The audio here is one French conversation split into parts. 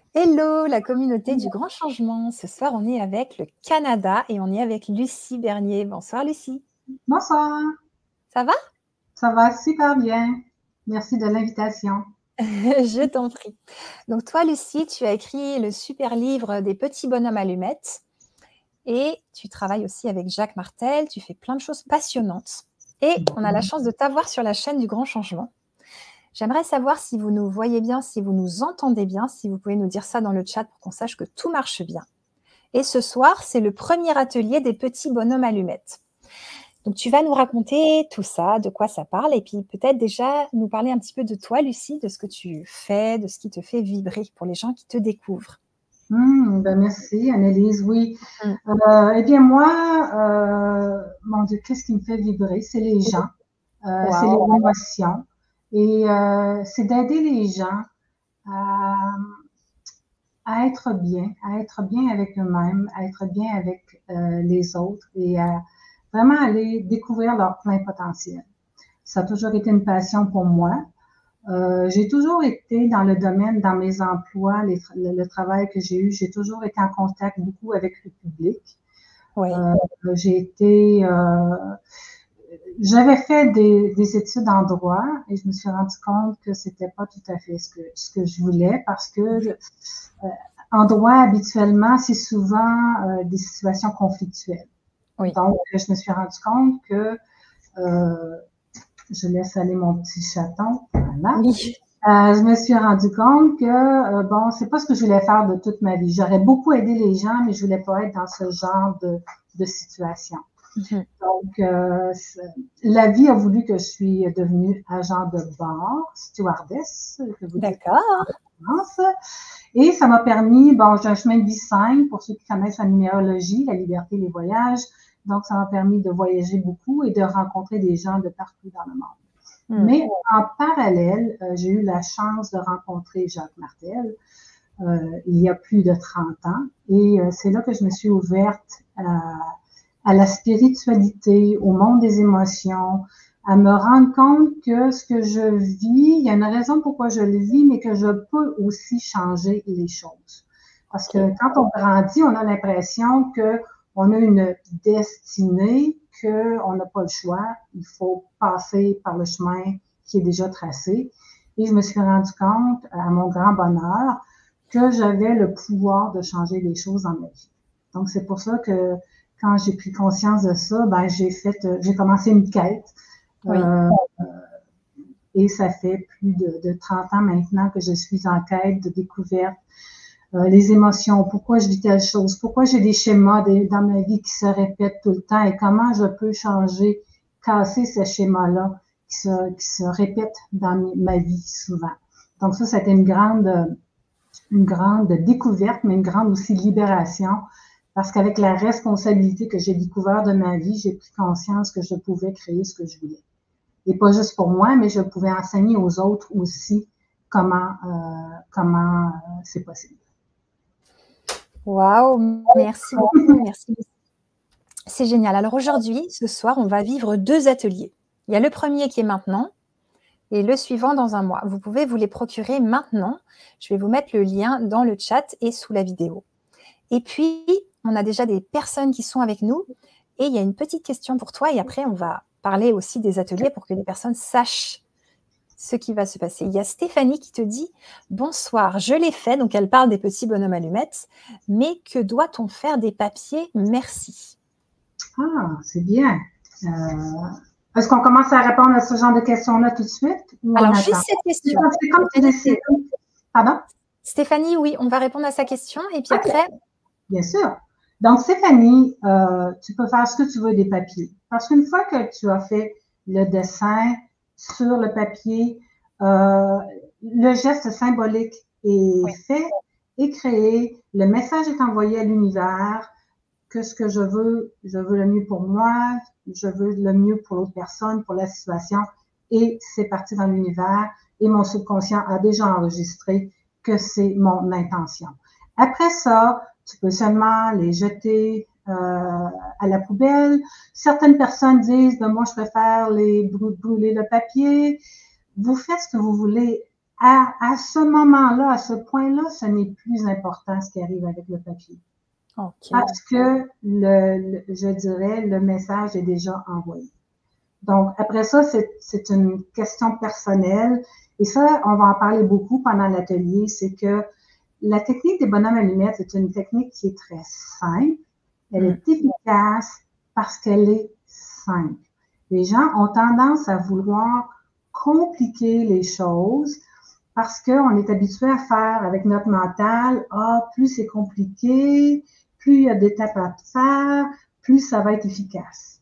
Hello, la communauté du grand changement. Ce soir, on est avec le Canada et on est avec Lucie Bernier. Bonsoir Lucie. Bonsoir, Ça va? ça va super bien. Merci de l'invitation. Je t'en prie. Donc toi, Lucie, tu as écrit le super livre des petits bonhommes allumettes et tu travailles aussi avec Jacques Martel. Tu fais plein de choses passionnantes et on a la chance de t'avoir sur la chaîne du grand changement. J'aimerais savoir si vous nous voyez bien, si vous nous entendez bien, si vous pouvez nous dire ça dans le chat pour qu'on sache que tout marche bien. Et ce soir, c'est le premier atelier des petits bonhommes allumettes. Donc, tu vas nous raconter tout ça, de quoi ça parle, et puis peut-être déjà nous parler un petit peu de toi, Lucie, de ce que tu fais, de ce qui te fait vibrer pour les gens qui te découvrent. Merci, Annelise. Oui. Mm. Eh bien, moi, mon Dieu, qu'est-ce qui me fait vibrer? C'est les gens, c'est les Wow. émotions. Et c'est d'aider les gens à, à être bien avec eux-mêmes, à être bien avec les autres et à vraiment aller découvrir leur plein potentiel. Ça a toujours été une passion pour moi. J'ai toujours été dans le domaine, dans mes emplois, le travail que j'ai eu, j'ai toujours été en contact beaucoup avec le public. Oui. J'ai été, j'avais fait des études en droit et je me suis rendu compte que c'était pas tout à fait ce que je voulais parce que en droit, habituellement, c'est souvent des situations conflictuelles. Oui. Donc, je me suis rendu compte que je laisse aller mon petit chaton. Voilà. Oui. Je me suis rendu compte que, bon, c'est pas ce que je voulais faire de toute ma vie. J'aurais beaucoup aidé les gens, mais je voulais pas être dans ce genre de situation. Mhm. Donc, la vie a voulu que je suis devenue agent de bord, stewardess, que vous dites en D'accord. France. Et ça m'a permis, bon, j'ai un chemin de vie simple pour ceux qui connaissent la numérologie, la liberté, les voyages. Donc, ça m'a permis de voyager beaucoup et de rencontrer des gens de partout dans le monde. Mm. Mais en parallèle, j'ai eu la chance de rencontrer Jacques Martel il y a plus de 30 ans. Et c'est là que je me suis ouverte à la spiritualité, au monde des émotions, à me rendre compte que ce que je vis, il y a une raison pourquoi je le vis, mais que je peux aussi changer les choses. Parce que Okay. quand on grandit, on a l'impression que on a une destinée, qu'on n'a pas le choix, il faut passer par le chemin qui est déjà tracé. Et je me suis rendu compte, à mon grand bonheur, que j'avais le pouvoir de changer les choses dans ma vie. Donc, c'est pour ça que quand j'ai pris conscience de ça, ben, j'ai commencé une quête. Oui. Et ça fait plus de 30 ans maintenant que je suis en quête de découverte. Les émotions, pourquoi je vis telle chose, pourquoi j'ai des schémas dans ma vie qui se répètent tout le temps et comment je peux changer, casser ces schémas-là qui se répètent dans ma vie souvent. Donc ça, c'était une grande découverte, mais une grande aussi libération, parce qu'avec la responsabilité que j'ai découvert de ma vie, j'ai pris conscience que je pouvais créer ce que je voulais. Et pas juste pour moi, mais je pouvais enseigner aux autres aussi comment c'est possible. Waouh, merci beaucoup, merci. C'est génial. Alors aujourd'hui, ce soir, on va vivre 2 ateliers. Il y a le premier qui est maintenant et le suivant dans un mois. Vous pouvez vous les procurer maintenant. Je vais vous mettre le lien dans le chat et sous la vidéo. Et puis, on a déjà des personnes qui sont avec nous et il y a une petite question pour toi et après, on va parler aussi des ateliers pour que les personnes sachent ce qui va se passer. Il y a Stéphanie qui te dit « Bonsoir, je l'ai fait », donc elle parle des petits bonhommes allumettes, mais que doit-on faire des papiers? Merci. Ah, c'est bien. Est-ce qu'on commence à répondre à ce genre de questions-là tout de suite ou on Alors, attend? juste cette question. C'est comme tu décides. Pardon? Stéphanie, oui, on va répondre à sa question et puis Okay. après... Bien sûr. Donc, Stéphanie, tu peux faire ce que tu veux des papiers. Parce qu'une fois que tu as fait le dessin sur le papier, le geste symbolique est fait et créé, le message est envoyé à l'univers, que ce que je veux le mieux pour moi, je veux le mieux pour l'autre personne, pour la situation, et c'est parti dans l'univers, et mon subconscient a déjà enregistré que c'est mon intention. Après ça, tu peux seulement les jeter à la poubelle. Certaines personnes disent, ben moi je préfère les brûler le papier. Vous faites ce que vous voulez À ce moment-là, à ce point-là, ce n'est plus important ce qui arrive avec le papier. OK. Parce que, je dirais, le message est déjà envoyé. Donc, après ça, c'est une question personnelle. Et ça, on va en parler beaucoup pendant l'atelier. C'est que la technique des bonhommes allumettes est une technique qui est très simple. Elle est efficace parce qu'elle est simple. Les gens ont tendance à vouloir compliquer les choses parce qu'on est habitué à faire avec notre mental, plus c'est compliqué, plus il y a d'étapes à faire, plus ça va être efficace.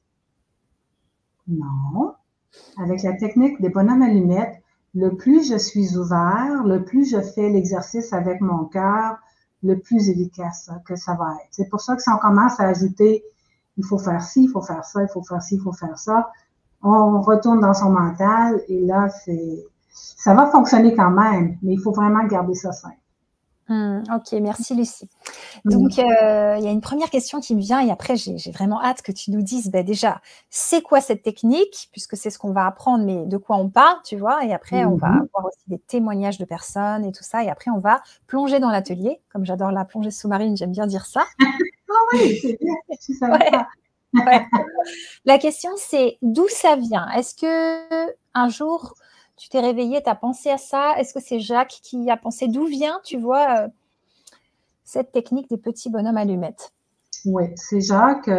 Non. Avec la technique des bonhommes allumettes, le plus je suis ouvert, le plus je fais l'exercice avec mon cœur, le plus efficace que ça va être. C'est pour ça que si on commence à ajouter, il faut faire ci, il faut faire ça, il faut faire ci, il faut faire ça, on retourne dans son mental et là, ça va fonctionner quand même, mais il faut vraiment garder ça simple. OK, merci Lucie. Donc, il y a une première question qui me vient et après, j'ai vraiment hâte que tu nous dises, déjà, c'est quoi cette technique? Puisque c'est ce qu'on va apprendre, mais de quoi on parle, tu vois? Et après, on va avoir aussi des témoignages de personnes et tout ça. Et après, on va plonger dans l'atelier. Comme j'adore la plongée sous-marine, j'aime bien dire ça. Oui, c'est bien, tu savais pas. Ouais. La question, c'est d'où ça vient? Est-ce que un jour, tu t'es réveillée, tu as pensé à ça? Est-ce que c'est Jacques qui a pensé? D'où vient, tu vois, cette technique des petits bonhommes allumettes? Oui, c'est Jacques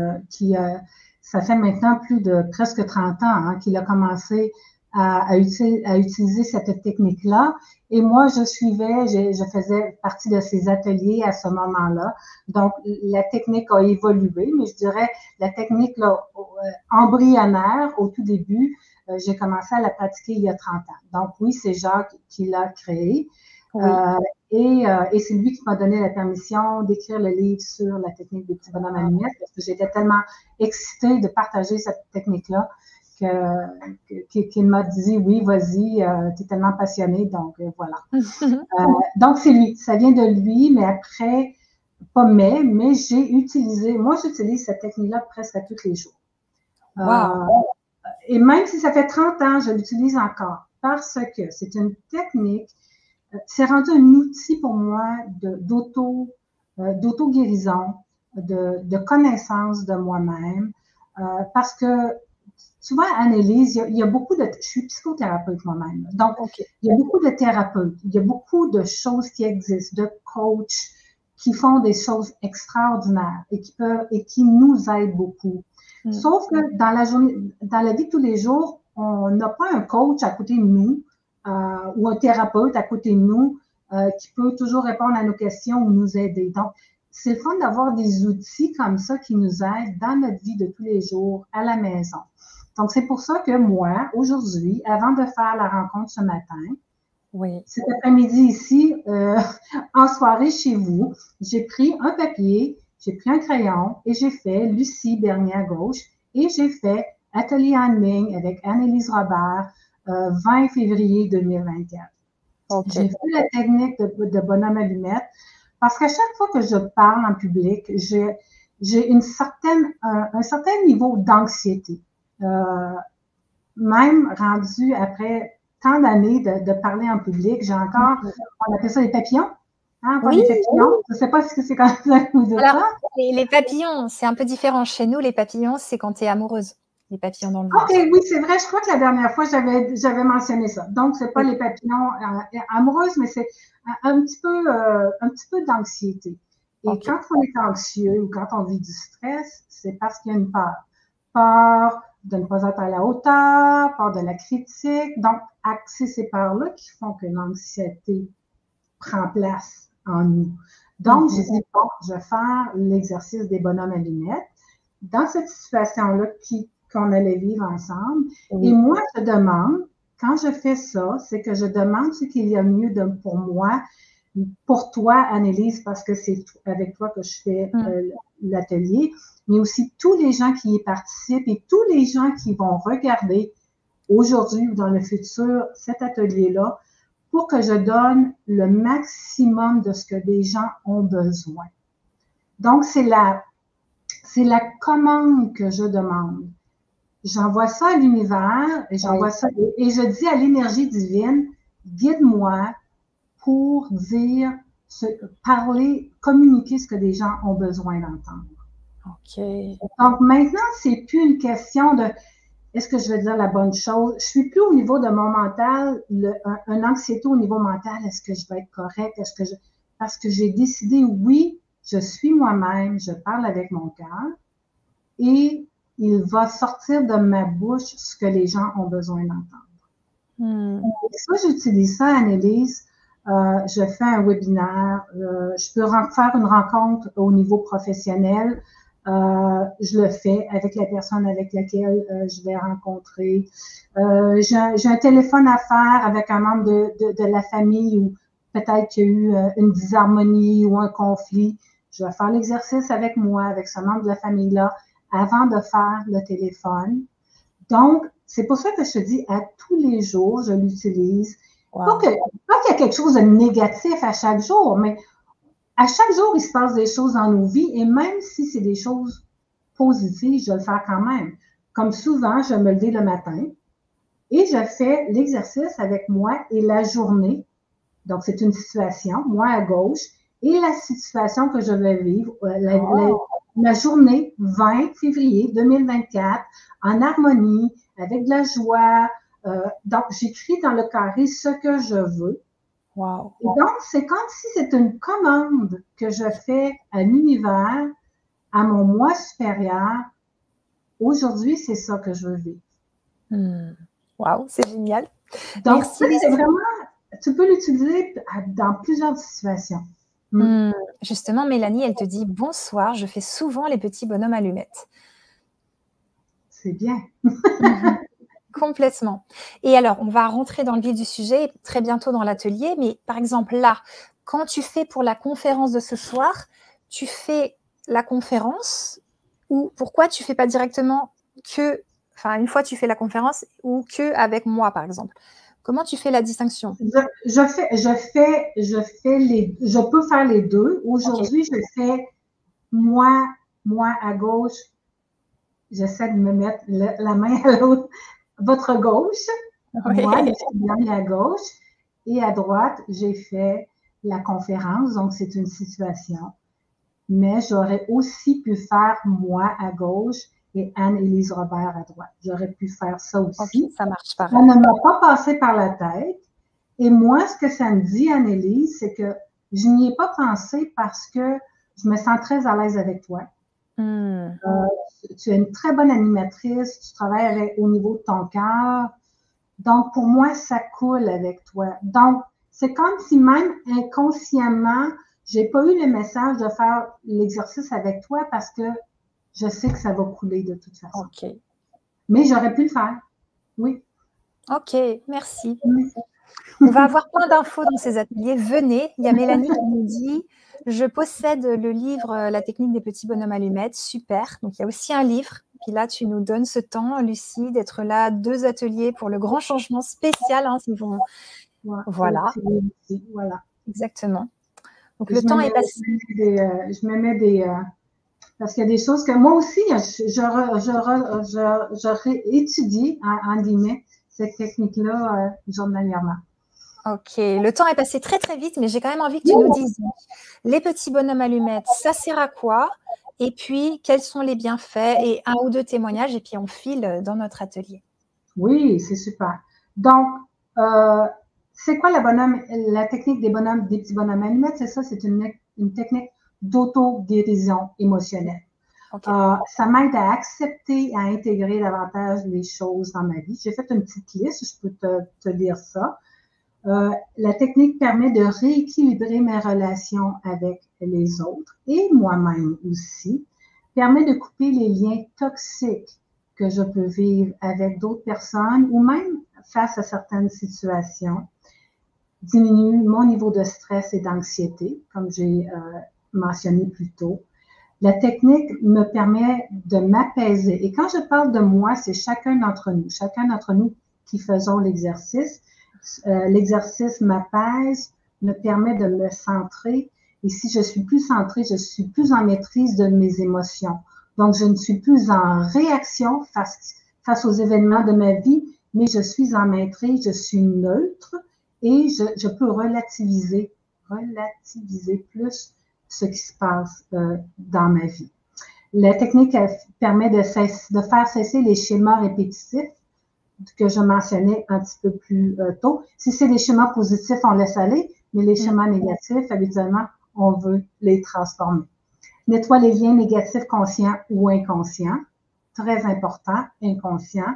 ça fait maintenant plus de presque 30 ans qu'il a commencé à utiliser cette technique-là. Et moi, je faisais partie de ses ateliers à ce moment-là. Donc, la technique a évolué, mais je dirais la technique là, embryonnaire au tout début, j'ai commencé à la pratiquer il y a 30 ans. Donc, oui, c'est Jacques qui l'a créé. Oui. Et c'est lui qui m'a donné la permission d'écrire le livre sur la technique des petits bonhommes allumettes parce que j'étais tellement excitée de partager cette technique-là qu'il m'a dit oui, vas-y, tu es tellement passionnée, donc voilà. Donc c'est lui, ça vient de lui, mais après, mais j'utilise cette technique-là presque à tous les jours. Wow. Et même si ça fait 30 ans, je l'utilise encore parce que c'est une technique. C'est rendu un outil pour moi d'auto-guérison, de connaissance de moi-même, parce que, tu vois, Annelise, il y a beaucoup je suis psychothérapeute moi-même, donc il y a beaucoup de thérapeutes, il y a beaucoup de choses qui existent, de coachs qui font des choses extraordinaires et qui nous aident beaucoup. Sauf que dans la vie de tous les jours, on n'a pas un coach à côté de nous, ou un thérapeute à côté de nous qui peut toujours répondre à nos questions ou nous aider. Donc, c'est le fun d'avoir des outils comme ça qui nous aident dans notre vie de tous les jours à la maison. Donc, c'est pour ça que moi, aujourd'hui, avant de faire la rencontre ce matin, cet après-midi ici, en soirée chez vous, j'ai pris un papier, j'ai pris un crayon et j'ai fait Lucie Bernier à gauche et j'ai fait Atelier en ligne avec Annelise Robert, 20 février 2024. J'ai fait la technique de bonhomme allumette parce qu'à chaque fois que je parle en public, j'ai un certain niveau d'anxiété. Même rendu après tant d'années de parler en public, j'ai encore, on appelle ça des papillons. Hein, oui, des papillons. Je ne sais pas si c'est comme ça que vous dites ça. Les papillons, c'est un peu différent. Chez nous, les papillons, c'est quand tu es amoureuse. Les papillons dans le ventre. OK, oui, c'est vrai. Je crois que la dernière fois, j'avais mentionné ça. Donc, c'est pas les papillons amoureuses, mais c'est un petit peu d'anxiété. Et quand on est anxieux ou quand on vit du stress, c'est parce qu'il y a une peur. Peur de ne pas être à la hauteur, peur de la critique. Donc, c'est ces peurs-là qui font que l'anxiété prend place en nous. Donc, j'ai dit, bon, je vais faire l'exercice des bonhommes allumettes. Dans cette situation-là qu'on allait vivre ensemble. Et moi, je demande, quand je fais ça, c'est que je demande ce qu'il y a mieux pour moi, pour toi, Annelise, parce que c'est avec toi que je fais l'atelier, mais aussi tous les gens qui y participent et tous les gens qui vont regarder aujourd'hui ou dans le futur cet atelier-là pour que je donne le maximum de ce que les gens ont besoin. Donc, c'est la commande que je demande. J'envoie ça à l'univers et j'envoie ça et je dis à l'énergie divine, guide-moi pour dire, parler, communiquer ce que les gens ont besoin d'entendre. OK. Donc maintenant, c'est plus une question de est-ce que je vais dire la bonne chose? Je suis plus au niveau de mon mental, un anxiété au niveau mental, est-ce que je vais être correcte? Parce que j'ai décidé, oui, je suis moi-même, je parle avec mon cœur et il va sortir de ma bouche ce que les gens ont besoin d'entendre. Et ça, j'utilise ça, Annelise. Je fais un webinaire, je peux faire une rencontre au niveau professionnel. Je le fais avec la personne avec laquelle je vais rencontrer. J'ai un téléphone à faire avec un membre de la famille où peut-être qu'il y a eu une disharmonie ou un conflit. Je vais faire l'exercice avec moi, avec ce membre de la famille-là, avant de faire le téléphone. Donc, c'est pour ça que je te dis, à tous les jours, je l'utilise. Wow. Pas qu'il y a quelque chose de négatif à chaque jour, mais à chaque jour, il se passe des choses dans nos vies et même si c'est des choses positives, je vais le faire quand même. Comme souvent, je vais me lever le matin et je fais l'exercice avec moi et la journée. Donc, c'est une situation, moi à gauche, et la situation que je vais vivre, la journée 20 février 2024, en harmonie, avec de la joie. Donc, j'écris dans le carré ce que je veux. Wow. Et donc, c'est comme si c'était une commande que je fais à l'univers, à mon moi supérieur. Aujourd'hui, c'est ça que je veux vivre. Wow, c'est génial. Donc, merci. C'est vraiment, tu peux l'utiliser dans plusieurs situations. Justement, Mélanie, elle te dit « Bonsoir, je fais souvent les petits bonhommes allumettes. » C'est bien. Complètement. Et alors, on va rentrer dans le vif du sujet très bientôt dans l'atelier, mais par exemple là, quand tu fais pour la conférence de ce soir, tu fais la conférence ou pourquoi tu fais pas directement que, enfin une fois tu fais la conférence ou que avec moi par exemple? Comment tu fais la distinction? Je peux faire les deux. Aujourd'hui, je fais moi à gauche. J'essaie de me mettre la main à l'autre, votre gauche. Oui. Moi, je à gauche. Et à droite, j'ai fait la conférence. Donc, c'est une situation. Mais j'aurais aussi pu faire moi à gauche et Anne-Élise Robert à droite. J'aurais pu faire ça aussi. Okay, ça marche pareil. Ça ne m'a pas passé par la tête. Et moi, ce que ça me dit, Anne-Élise, c'est que je n'y ai pas pensé parce que je me sens très à l'aise avec toi. Tu es une très bonne animatrice, tu travailles au niveau de ton cœur. Donc, pour moi, ça coule avec toi. Donc, c'est comme si même inconsciemment, j'ai pas eu le message de faire l'exercice avec toi parce que je sais que ça va couler de toute façon. OK. Mais j'aurais pu le faire. Oui. OK, merci. On va avoir plein d'infos dans ces ateliers. Venez, il y a Mélanie qui nous dit « Je possède le livre La technique des petits bonhommes allumettes ». Super. Donc, il y a aussi un livre. Puis là, tu nous donnes ce temps, Lucie, d'être là, 2 ateliers pour le grand changement spécial. Hein, voilà. Voilà. Exactement. Donc, le temps est passé. Je me mets des... parce qu'il y a des choses que moi aussi, je réétudie, en guillemets, cette technique-là journalièrement. Ok, le temps est passé très très vite, mais j'ai quand même envie que tu nous dises les petits bonhommes allumettes, ça sert à quoi? Et puis, quels sont les bienfaits? Et 1 ou 2 témoignages, et puis on file dans notre atelier. Oui, c'est super. Donc, c'est quoi la technique des petits bonhommes allumettes? C'est ça, c'est une technique d'auto-guérison émotionnelle. Okay. Ça m'aide à accepter, à intégrer davantage les choses dans ma vie. J'ai fait une petite liste, je peux te lire ça. La technique permet de rééquilibrer mes relations avec les autres et moi-même aussi. Permet de couper les liens toxiques que je peux vivre avec d'autres personnes ou même face à certaines situations. Diminue mon niveau de stress et d'anxiété, comme j'ai mentionné plus tôt. La technique me permet de m'apaiser. Et quand je parle de moi, c'est chacun d'entre nous qui faisons l'exercice. L'exercice m'apaise, me permet de me centrer. Et si je suis plus centrée, je suis plus en maîtrise de mes émotions. Donc, je ne suis plus en réaction face aux événements de ma vie, mais je suis en maîtrise, je suis neutre et je peux relativiser plus ce qui se passe dans ma vie. La technique permet de faire cesser les schémas répétitifs que je mentionnais un petit peu plus tôt. Si c'est des schémas positifs, on laisse aller, mais les schémas négatifs, habituellement, on veut les transformer. Nettoie les liens négatifs conscients ou inconscients. Très important, inconscient.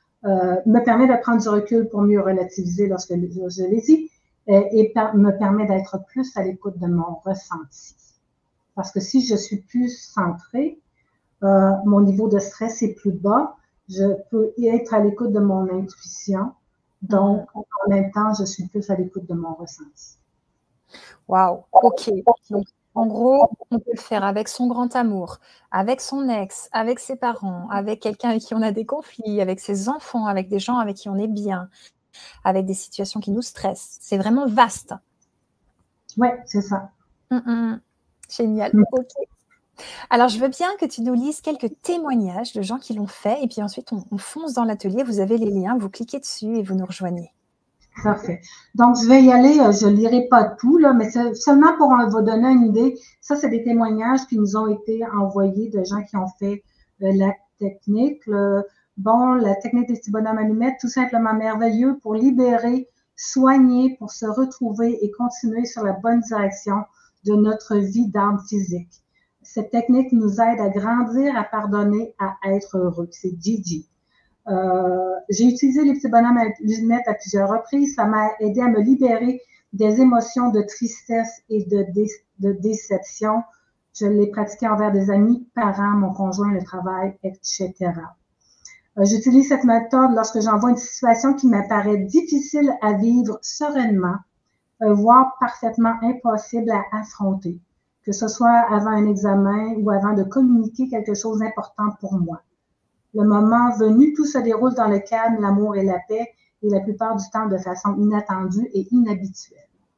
Me permet de prendre du recul pour mieux relativiser lorsque je l'ai dit et me permet d'être plus à l'écoute de mon ressenti. Parce que si je suis plus centrée, mon niveau de stress est plus bas, je peux être à l'écoute de mon intuition. Donc, en même temps, je suis plus à l'écoute de mon ressenti. Wow, ok. Donc, en gros, on peut le faire avec son grand amour, avec son ex, avec ses parents, avec quelqu'un avec qui on a des conflits, avec ses enfants, avec des gens avec qui on est bien, avec des situations qui nous stressent. C'est vraiment vaste. Oui, c'est ça. Génial. Ok. Alors, je veux bien que tu nous lises quelques témoignages de gens qui l'ont fait et puis ensuite, on fonce dans l'atelier. Vous avez les liens, vous cliquez dessus et vous nous rejoignez. Parfait. Donc, je vais y aller. Je ne lirai pas tout, là, mais seulement pour vous donner une idée. Ça, c'est des témoignages qui nous ont été envoyés de gens qui ont fait la technique. La technique des petits bonhommes allumettes, tout simplement merveilleux pour libérer, soigner, pour se retrouver et continuer sur la bonne direction de notre vie d'âme physique. Cette technique nous aide à grandir, à pardonner, à être heureux. C'est Gigi. J'ai utilisé les petits bonhommes à lunettes à plusieurs reprises. Ça m'a aidé à me libérer des émotions de tristesse et de déception. Je l'ai pratiqué envers des amis, parents, mon conjoint, le travail, etc. J'utilise cette méthode lorsque j'envoie une situation qui m'apparaît difficile à vivre sereinement, voire parfaitement impossible à affronter, que ce soit avant un examen ou avant de communiquer quelque chose d'important pour moi. Le moment venu, tout se déroule dans le calme, l'amour et la paix, et la plupart du temps de façon inattendue et inhabituelle.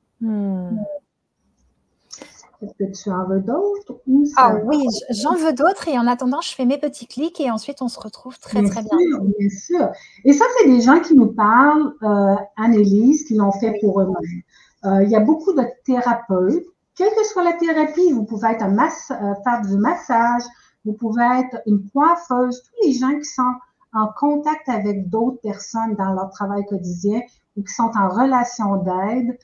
Est-ce que tu en veux d'autres? Oui, j'en veux d'autres et en attendant, je fais mes petits clics et ensuite, on se retrouve très bien. Bien sûr. Et ça, c'est des gens qui nous parlent, Annelise, qui l'ont fait pour eux-mêmes. Il y a beaucoup de thérapeutes. Quelle que soit la thérapie, vous pouvez être faire du massage, vous pouvez être une coiffeuse, tous les gens qui sont en contact avec d'autres personnes dans leur travail quotidien ou qui sont en relation d'aide,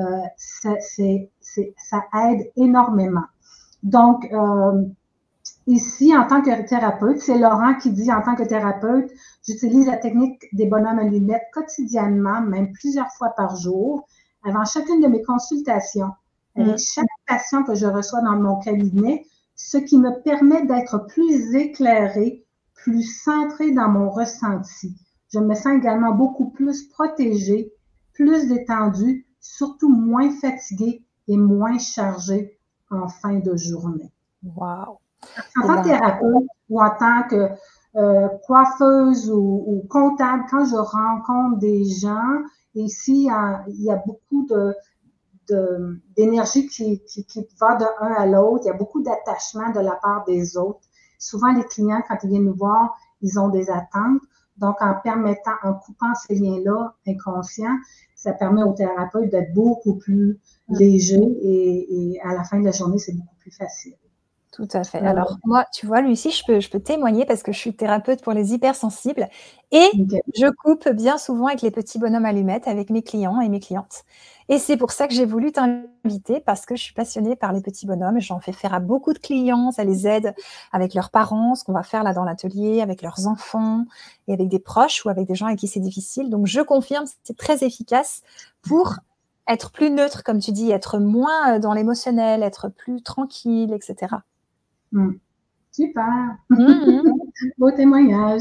ça aide énormément. Donc, ici, en tant que thérapeute, c'est Laurent qui dit, en tant que thérapeute, j'utilise la technique des bonhommes à lunettes quotidiennement, même plusieurs fois par jour, avant chacune de mes consultations, avec chaque patient que je reçois dans mon cabinet, ce qui me permet d'être plus éclairée, plus centrée dans mon ressenti. Je me sens également beaucoup plus protégée, plus détendue, surtout moins fatiguée et moins chargée en fin de journée. Wow. En tant que thérapeute ou en tant que coiffeuse ou comptable, quand je rencontre des gens, ici, il y a beaucoup d'énergie qui va de un à l'autre. Il y a beaucoup d'attachement de la part des autres. Souvent, les clients, quand ils viennent nous voir, ils ont des attentes. Donc, en coupant ces liens-là inconscients, ça permet au thérapeute d'être beaucoup plus léger et à la fin de la journée, c'est beaucoup plus facile. Tout à fait. Alors, moi, tu vois, Lucie, je peux témoigner parce que je suis thérapeute pour les hypersensibles et je coupe bien souvent avec les petits bonhommes allumettes avec mes clients et mes clientes. Et c'est pour ça que j'ai voulu t'inviter parce que je suis passionnée par les petits bonhommes. J'en fais faire à beaucoup de clients. Ça les aide avec leurs parents, ce qu'on va faire là dans l'atelier, avec leurs enfants et avec des proches ou avec des gens avec qui c'est difficile. Donc, je confirme, c'est très efficace pour être plus neutre, comme tu dis, être moins dans l'émotionnel, être plus tranquille, etc. Super! Beau témoignage.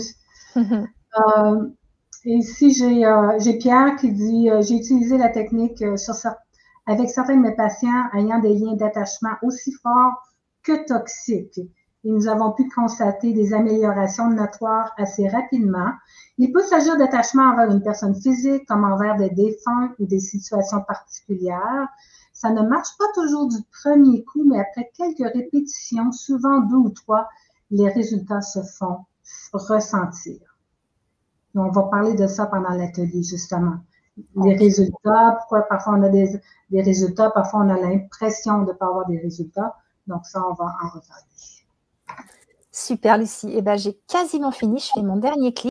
Et ici, j'ai Pierre qui dit j'ai utilisé la technique avec certains de mes patients ayant des liens d'attachement aussi forts que toxiques. Et nous avons pu constater des améliorations notoires assez rapidement. Il peut s'agir d'attachement envers une personne physique comme envers des défunts ou des situations particulières. Ça ne marche pas toujours du premier coup, mais après quelques répétitions, souvent 2 ou 3, les résultats se font ressentir. Et on va parler de ça pendant l'atelier, justement. les résultats, pourquoi parfois on a des résultats, parfois on a l'impression de ne pas avoir des résultats. Donc ça, on va en reparler. Super, Lucie. Eh ben, j'ai quasiment fini. Je fais mon dernier clic.